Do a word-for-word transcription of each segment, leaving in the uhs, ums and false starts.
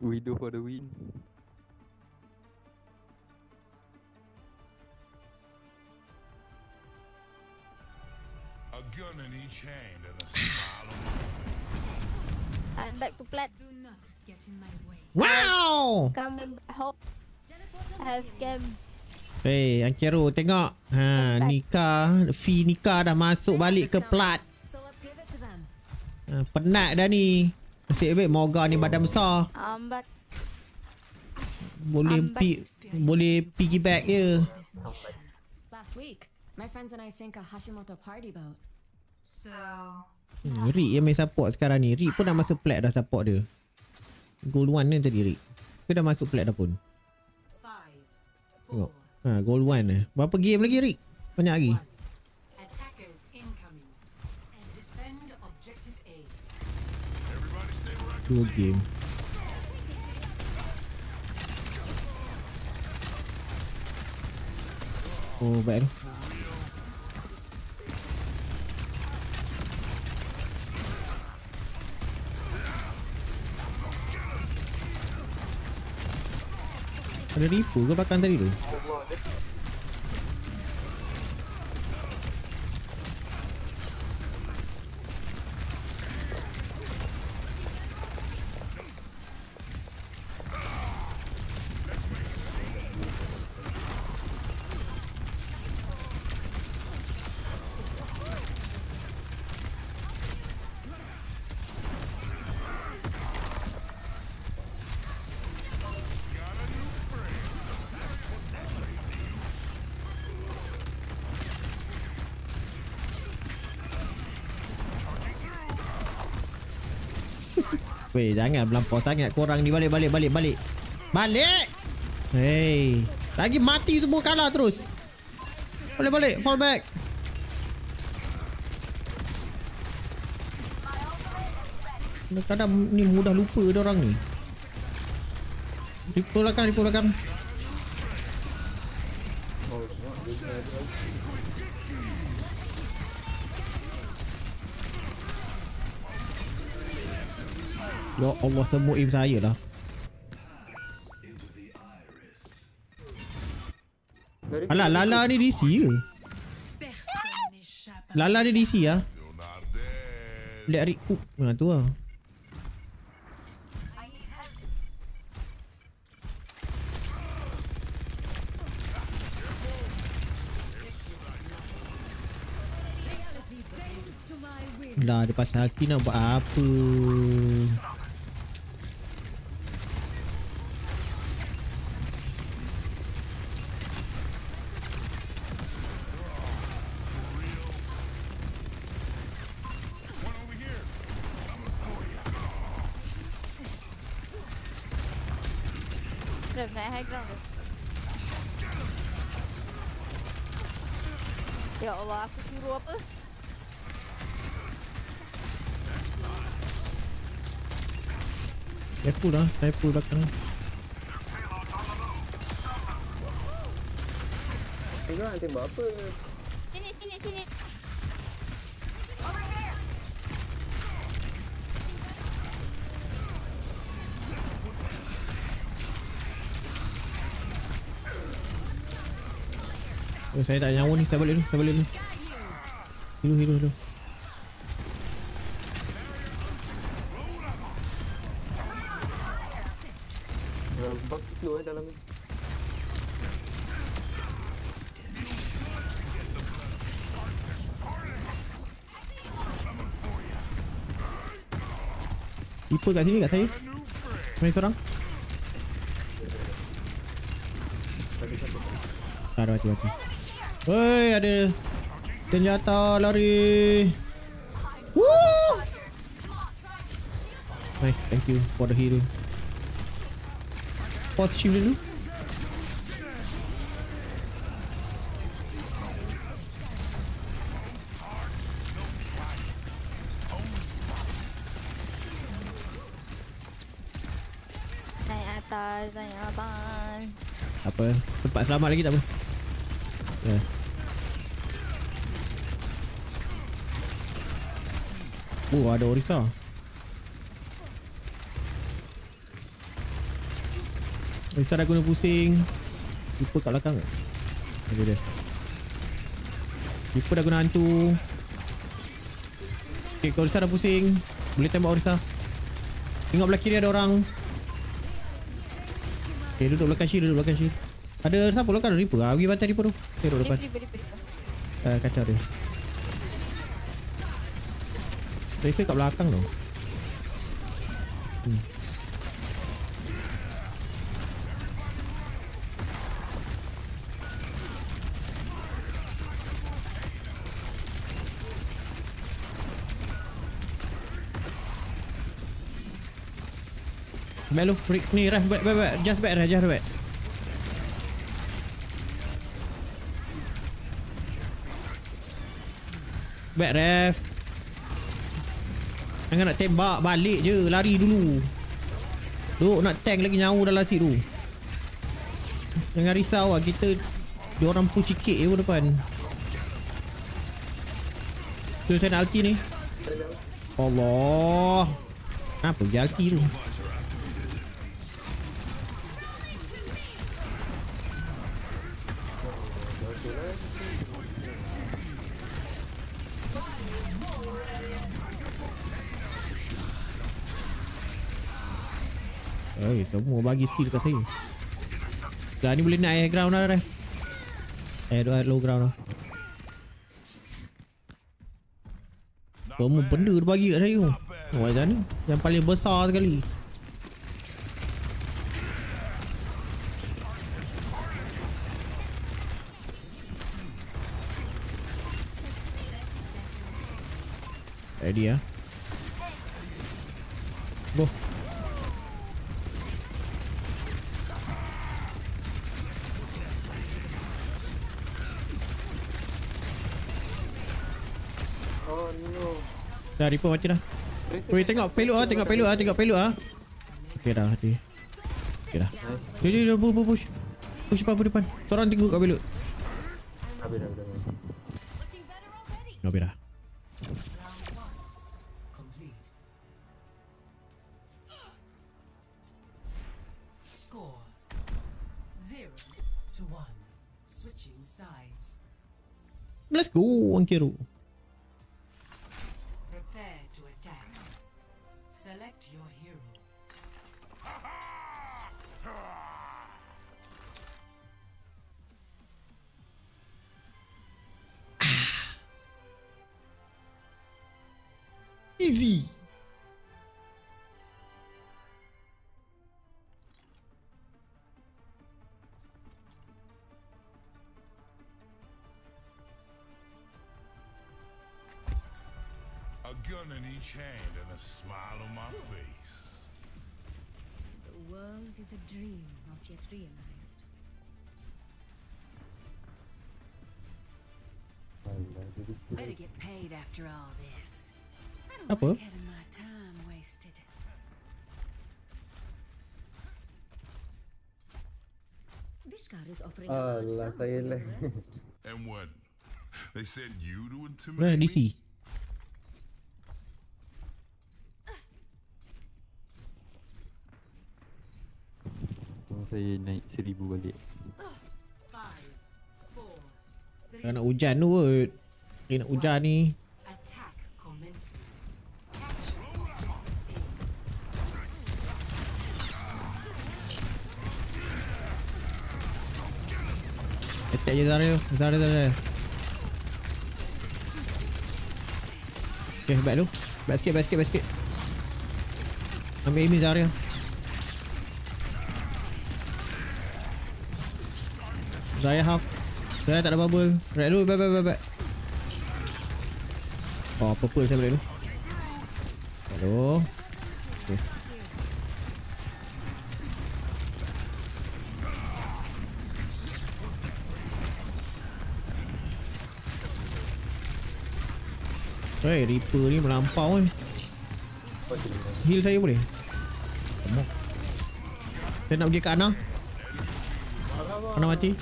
Widow for the win. A gun in each hand and a smile on my face. I'm back to plat. Do not get in my way. Wow. Coming back home. Have game. Hey, Ankero tengok. Ha, nikah, fee nikah dah masuk balik ke plat. So let's give it to them. Ha, penat dah ni. Nasib baik Morga ni badan besar. I'm back. Boleh I'm pi boleh piggyback je. Last week, my friends and I sank a Hashimoto party boat. So, Hmm, Rick yang main support sekarang ni. Rick pun dah masuk plat dah support dia. Gold one ni tadi Rick. Dia dah masuk plat dah pun. five, Tengok. Ha, gold one eh. Berapa game lagi Rick? Banyak lagi. attackers incoming. And defend objective A. Everybody stay where I can Dua see. game. Oh, baik tu. Ada Reaper ke belakang tadi tu? Weh, jangan melampau sangat korang ni. Balik, balik, balik, balik. Balik! Hey, lagi mati semua, kalah terus. Balik, balik, fall back. Kadang-kadang ni mudah lupa dia orang ni. Ripo belakang, ripo belakang. Ya Allah, semua aim saya lah. Alah, Lala ni D C ke? Personne n'échappe à Lala ni D C lah. Still not dead. Lihat Rick Cook. Mana tu lah. Lah, dia pasal Alti nak buat apa? Dah naik high ground tu. Ya Allah, aku suruh apa? Careful lah, sniper belakang. Tengok nak tembak apa? Sini, sini, sini. Oh, saya tak nyawa ni. Saya balik dulu, saya balik dulu. Hidup, hidup, hidup. Bug slow eh dalam ni. Reaper kat sini kat saya. Main seorang. Tak ada mati-mati. Woi, ada senjata lari. Woo! Nice, thank you for the hero. Pause shield dulu. Naik atas, naik atas. Apa, tempat selamat lagi tak apa. Ya. Yeah. Oh, ada Orisa. Risau dah guna pusing. Reaper kat belakang. Ada dia. Reaper dah guna hantu. Okay, kalau Orisa dah pusing, boleh tembak Orisa. Tengok belah kiri ada orang. Okay, duduk belakang shield, duduk belakang shield. Ada siapa belakang? Ada Reaper. Ah, pergi bantai Reaper tu. Okay, duduk depan. Reaper, Reaper, Reaper. Uh, kacau dia. Tracer kat belakang tu. Hmm. Back lu, ni Ref, back, back, back, just back Ref, just back. Back Ref. Jangan nak tembak, balik je, lari dulu. Duk nak tank lagi nyawa dalam seat tu. Jangan risau lah, kita diorang push sikit je pun depan. Tu saya nak ulti ni. Allah. Kenapa pergi ulti tu? Okay, semua bagi skill dekat saya. Dah ni boleh naik high ground dah Ref. Eh, dah low ground dah. Semua benda dia bagi kat saya tu. Oh, macam ni. Yang paling besar sekali. Ready ya. Go. Oh no. Dah Reaper mati dah. Weh, tengok payload ah, tengok payload ah, tengok payload ah. Okey dah mati. Okey dah. Dia dia push push. Push depan depan. Seorang tengok kat payload. Habis dah, dah. Habis dah. Score zero to one. Switching sides. Let's go, Ankiru. Prepare to attack. Select your hero. Easy. A gun in each hand and a smile on my face. The world is a dream not yet realized. Better get paid after all this. I don't Apa? like having my time wasted. Vishkar is offering a large Alah, sum for saya your lah. arrest. And what? They sent you to Nah, intimidate D me? C. Saya naik seribu balik. Five, four, three. Dah nak hujan tu kot. Dia nak hujan ni. Attack commencing. Attack je Zarya. Zarya Zarya. Okay, back tu. Back sikit, back sikit, back sikit. Ambil aiming Zarya. Zarya half. Zarya tak ada bubble. Right dulu, back, back, back, back. Oh, purple saya balik dulu. Hello. Okay. Hey, Reaper ni melampau ni. Heal saya boleh? Come on. Saya nak pergi ke Ana. Ana mati.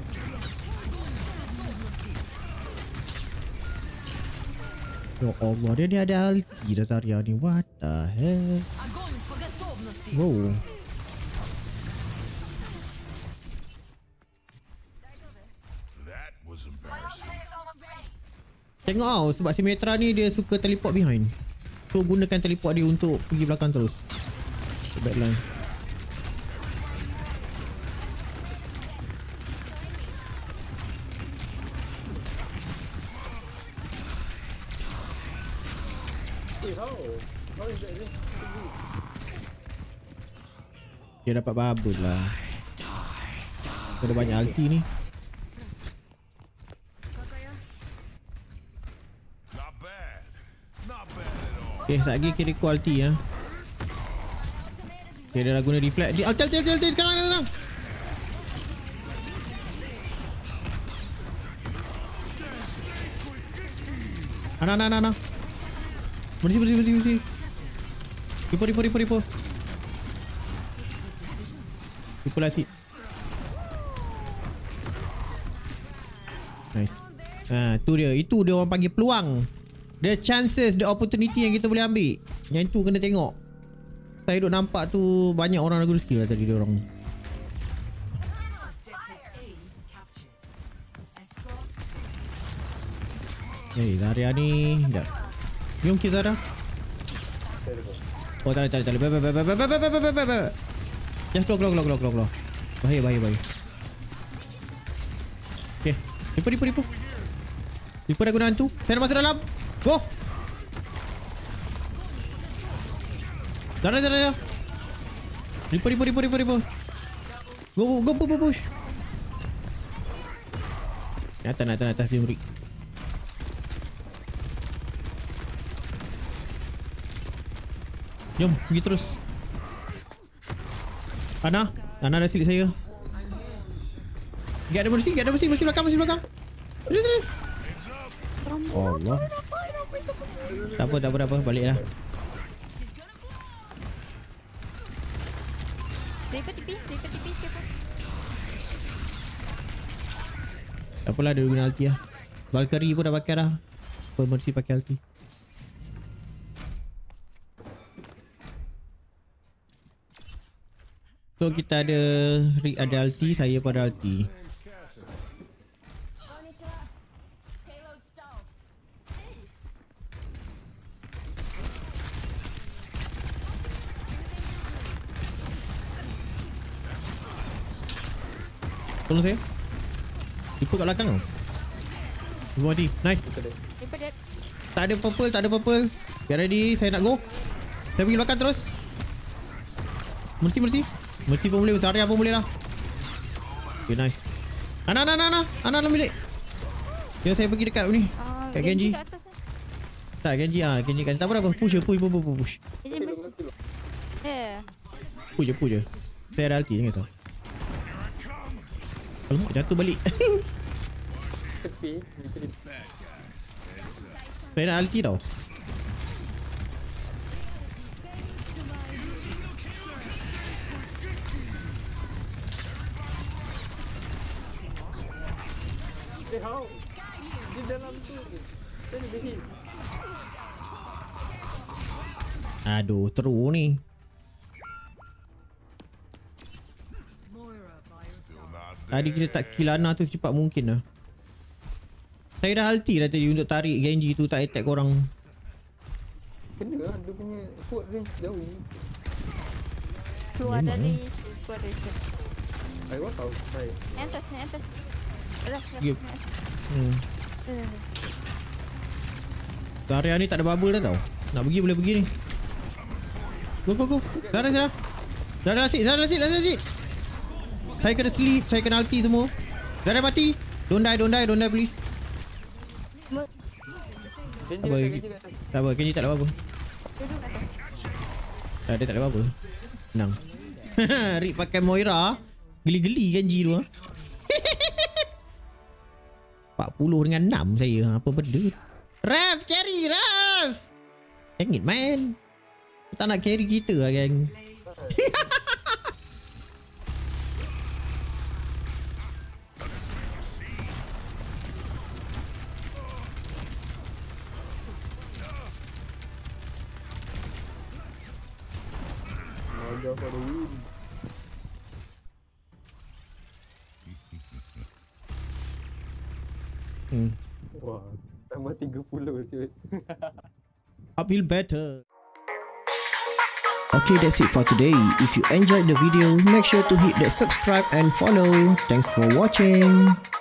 Ya Allah, dia ni ada ulti dah Zarya ni. What the hell? Wow. Tengok tau, sebab Symmetra ni dia suka teleport behind. So gunakan teleport dia untuk pergi belakang terus. Backline. Eh, how? How is that this? Dia dapat bubble lah. Ada banyak ulti ni. Not bad. Not bad at all. Okay, sekejap lagi kira ulti ya. Okay, dia dah guna deflect. Dia ulti, ulti, ulti, ulti. Sekarang, sekarang. Ana, ana, ana, ana. Bersih, bersih, bersih, bersih. Ripo, ripo, ripo, ripo. Ripo lah sikit. Nice. Ha, tu dia. Itu dia orang panggil peluang. The chances, the opportunity yang kita boleh ambil. Yang tu kena tengok. Saya duk nampak tu banyak orang guna skill lah tadi dia orang. Eh, Zarya ni sekejap. Jom kill Zarya. Oh, tak ada, tak ada, tak ada. Baik, baik, baik, baik, baik, baik, baik, baik, baik. Just keluar, keluar, keluar, keluar, keluar. Bahaya, bahaya, bahaya. Okay. Ripo, ripo, ripo. Ripo dah guna hantu. Saya nak masuk dalam. Go! Zarya, Zarya. Ripo, ripo, ripo, ripo, ripo. Go, go, go, go, push. Atas, atas, atas dia beri. Jom, pergi terus. Ana, Ana dah silip saya. Get ada bersih, get ada bersih, bersih belakang, bersih belakang. Bersih, bersih. Allah. Tak apa, tak apa, tak apa, baliklah. Reaper tipi, Reaper tipi, siapa? Tak apalah, dia guna ulti lah. Valkyrie pun dah pakai dah. Apa Mercy pakai ulti. So kita ada Rick ada ulti, saya pun ada ulti. Tolong saya. Tipu kat belakang tau. Tipu mati. Nice. Reaper dead. Tak ada purple, tak ada purple. Get ready, saya nak go. Saya pergi belakang terus. Mercy, mercy. Mercy pun boleh, Zarya pun boleh lah. Okay, nice. Ana, Ana, Ana, Ana. Ana dalam bilik. Jom saya pergi dekat ni. Ah, Kat Genji. kat atas. Tak, Genji ah, Genji kan. Tak apa, tak apa. Push je, push, push, push, push. Genji bersih. Eh. Push je, push je. Saya ada ulti, jangan risau. Alamak, jatuh balik. Tepi, tepi. Saya nak ulti tau. Eh, how? Di dalam tu. Saya nak hit. Aduh, teruk ni. Tadi kita tak kill Ana tu secepat mungkin lah. Saya dah ulti dah tadi untuk tarik Genji tu tak attack korang. Kena lah, dia punya foot range jauh. Keluar Memang. dari shield, keluar dari shield. I want tahu. Saya. Naik atas, naik atas. Atas, atas, Yep. naik atas. Hmm. Eh. Zarya ni tak ada bubble dah tau. Nak pergi boleh pergi ni. Go go go. Zarya Zarya. Zarya asyik, Zarya asyik, Zarya asyik. Saya kena sleep, saya kena ulti semua. Zarya mati. Don't die, don't die, don't die please. Mo- Genji Apa, kat Genji? Genji kat atas. Tak apa, Kenji tak ada apa-apa. Duduk kat atas. Tak, dia tak ada apa-apa. Senang. Rick pakai Moira. Geli-geli Kenji tu ah. empat puluh dengan enam saya. Apa benda? Ref, carry Ref. Dang it man. Tak nak carry kita lah geng. Go for the win. Hmm. Wah, tambah tiga puluh cuy. Uphill better. Okay, that's it for today. If you enjoyed the video, make sure to hit that subscribe and follow. Thanks for watching.